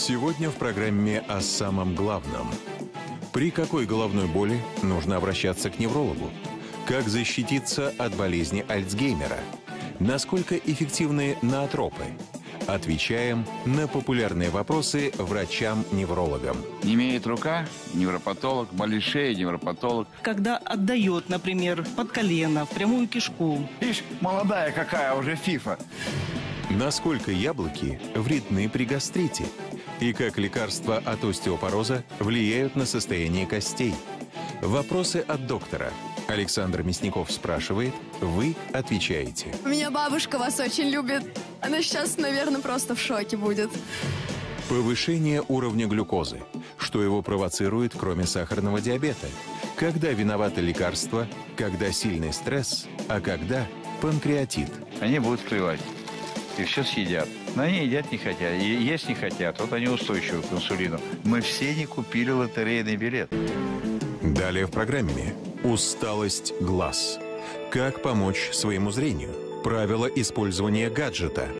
Сегодня в программе о самом главном. При какой головной боли нужно обращаться к неврологу? Как защититься от болезни Альцгеймера? Насколько эффективны ноотропы? Отвечаем на популярные вопросы врачам-неврологам. Не имеет рука — невропатолог, болит шея — невропатолог. Когда отдает, например, под колено, в прямую кишку. Ишь, молодая какая, уже фифа. Насколько яблоки вредны при гастрите? И как лекарства от остеопороза влияют на состояние костей? Вопросы от доктора. Александр Мясников спрашивает, вы отвечаете. У меня бабушка вас очень любит. Она сейчас, наверное, просто в шоке будет. Повышение уровня глюкозы. Что его провоцирует, кроме сахарного диабета? Когда виноваты лекарства? Когда сильный стресс? А когда панкреатит? Они будут клевать. И все съедят. Но они едят не хотят. И есть не хотят. Вот они устойчивы к инсулину. Мы все не купили лотерейный билет. Далее в программе «Усталость глаз». Как помочь своему зрению? Правила использования гаджета.